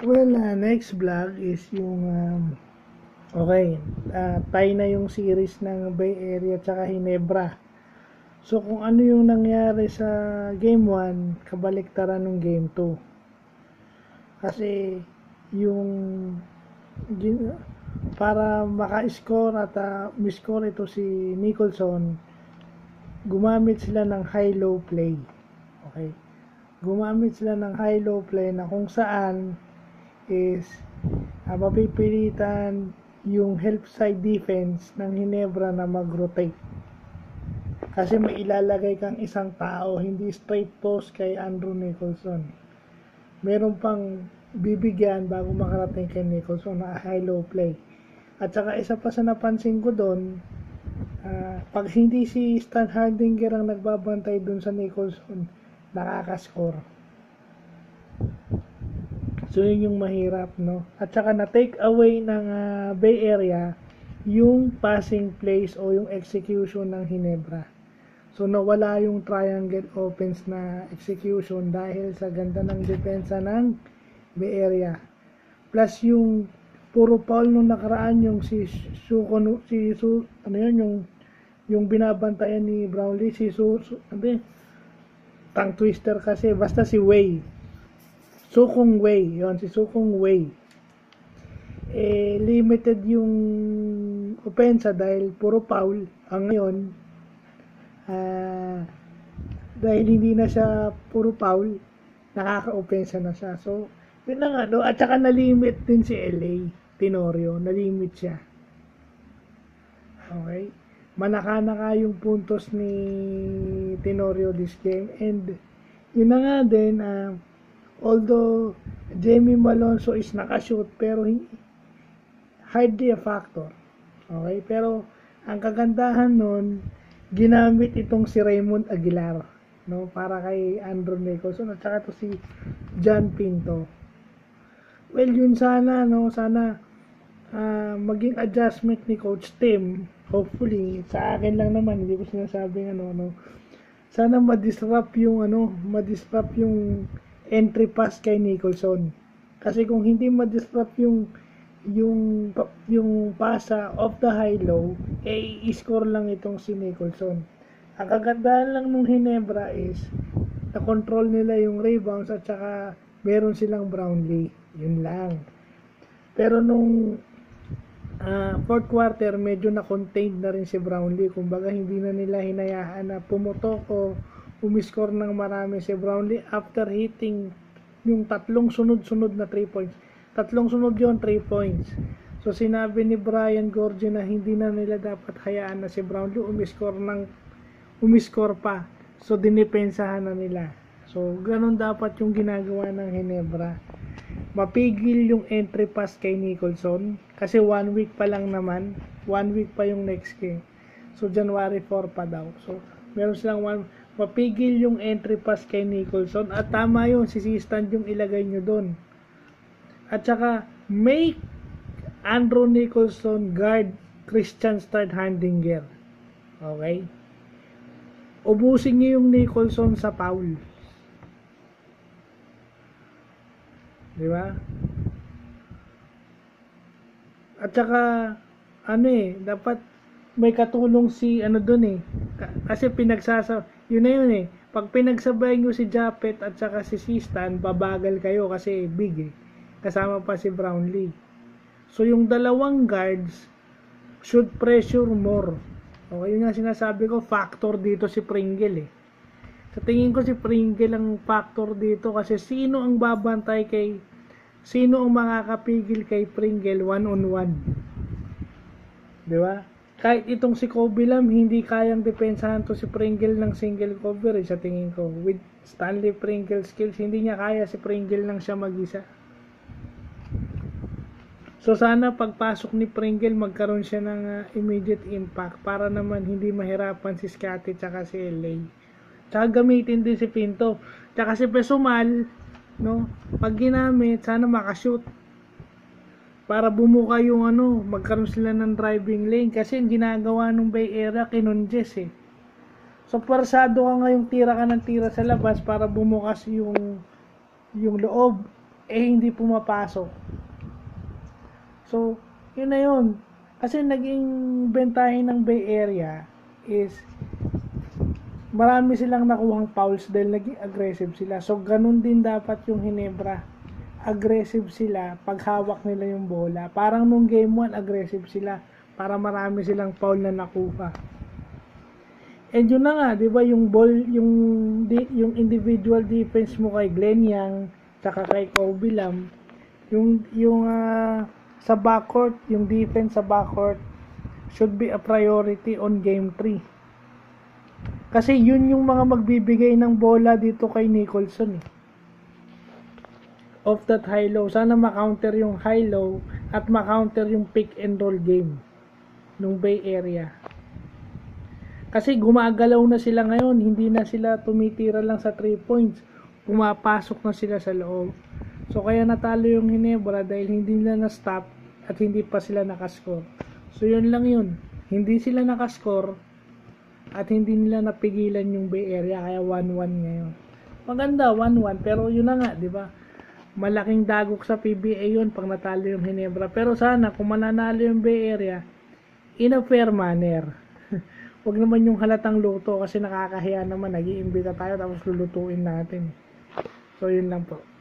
Well, next vlog is yung okay, tayo na yung series ng Bay Area tsaka Ginebra. So kung ano yung nangyari sa game 1, kabaliktaran ng game 2. Kasi yung para maka-score at miscore ito si Nicholson, gumamit sila ng high-low play. Okay? Gumamit sila ng high-low play na kung saan is mapipilitan yung help side defense ng Ginebra na mag-rotate. Kasi may ilalagay kang isang tao, hindi straight post kay Andrew Nicholson. Meron pang bibigyan bago makarating kay Nicholson na high-low play. At saka isa pa sa napansin ko doon, pag hindi si Stan Hardinger ang nagbabantay doon sa Nicholson, nakaka-score. So yun yung mahirap, no? At saka na-take away ng Bay Area yung passing plays o yung execution ng Ginebra. So nawala yung triangle offense na execution dahil sa ganda ng depensa ng Bay Area. Plus yung puro foul nung nakaraan yung yung binabantayan ni Brownlee tongue twister kasi basta si Way. Sukong Way, yon si Sukong Way. Limited yung opensa dahil puro foul. Ang ngayon, dahil hindi na siya puro foul, nakaka-opensa na siya. So, yun na nga, no? At saka na-limit din si LA, Tenorio, na-limit siya. Okay? Manaka-naka yung puntos ni Tenorio this game. And, yun na nga din, although Jamie Malonzo is nakashoot pero hardly a factor. Okay? Pero ang kagandahan nun, ginamit itong si Raymond Aguilar, no, para kay Andrew Nicholson at saka to si John Pinto. Well, yun sana, no, sana maging adjustment ni Coach Tim. Hopefully, sa akin lang naman, hindi ko sinasabing no. Sana ma-disrupt yung entry pass kay Nicholson. Kasi kung hindi ma-disrupt yung pasa off the high-low, i-score lang itong si Nicholson. Ang kagandahan lang nung Ginebra is na-control nila yung rebounds at saka meron silang Brownlee. Yun lang. Pero nung fourth quarter, medyo na-contained na rin si Brownlee. Kumbaga, hindi na nila hinayaan na pumutok o umiscore ng marami si Brownlee after hitting yung tatlong sunod-sunod na 3 points. Tatlong sunod yon 3 points. So sinabi ni Brian Gorgie na hindi na nila dapat hayaan na si Brownlee umiscore pa. So dinipensahan na nila. So ganun dapat yung ginagawa ng Ginebra. Mapigil yung entry pass kay Nicholson kasi 1 week pa lang naman. 1 week pa yung next game. So January 4 pa daw. So meron silang mapigil yung entry pass kay Nicholson at tama yun, si Stan yung ilagay nyo doon. At saka make Andrew Nicholson guard Christian Stadhandinger. Okay? Ubusin nyo yung Nicholson sa foul. Di ba? At saka dapat may katulong si doon kasi yun na yun pag pinagsabay nyo si Japet at saka si Stan, babagal kayo kasi big kasama pa si Brownlee. So yung dalawang guards should pressure more. Okay, yun nga sinasabi ko, factor dito si Pringle Sa tingin ko si Pringle ang factor dito kasi sino ang makakapigil kay Pringle 1-on-1. Di ba? Kahit itong si Kobe Lam, hindi kayang depensahan to si Pringle ng single coverage sa tingin ko. With Stanley Pringle skills, hindi niya kaya si Pringle lang siya mag-isa. So sana pagpasok ni Pringle, magkaroon siya ng immediate impact para naman hindi mahirapan si Scottie tsaka si LA. Tsaka gamitin din si Pinto. Tsaka si Pesumal, no? Pag ginamit, sana makashoot. Para bumuka yung magkaroon sila ng driving lane kasi ang ginagawa ng Bay Area kinonjes So persado ka ngayong tira ka ng tira sa labas para bumukas yung loob. hindi pumapasok. So, yun na yun. Kasi naging bentahin ng Bay Area is marami silang nakuhang fouls dahil naging aggressive sila. So, ganun din dapat yung Ginebra. Aggressive sila pag hawak nila yung bola. Parang nung game 1, aggressive sila para marami silang foul na nakuha. And yun na nga, 'di ba, yung ball, yung individual defense mo kay Glenn Yang, tsaka kay Kobe Lam, yung sa backcourt, yung defense sa backcourt should be a priority on game 3. Kasi yun yung mga magbibigay ng bola dito kay Nicholson of that high-low. Sana ma-counter yung high-low at ma-counter yung pick and roll game nung Bay Area. Kasi gumagalaw na sila ngayon, hindi na sila tumitira lang sa 3 points. Pumapasok na sila sa loob. So kaya natalo yung Ginebra dahil hindi nila na-stop at hindi pa sila nakascore. So yun lang yun. Hindi sila nakascore at hindi nila napigilan yung Bay Area, kaya 1-1 ngayon. Maganda 1-1, pero yun na nga, 'di ba? Malaking dagok sa PBA yun pag natalo yung Ginebra. Pero sana kung mananalo yung Bay Area in a fair manner. Huwag naman yung halatang luto kasi nakakahiya naman, nag-iimbita tayo tapos lulutuin natin. So yun lang po.